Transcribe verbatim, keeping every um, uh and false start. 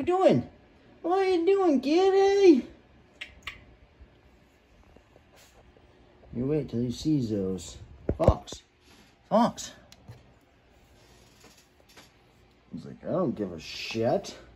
doing? What are you doing, kitty? You wait till he sees those. Fox. Fox. He's like, I don't give a shit.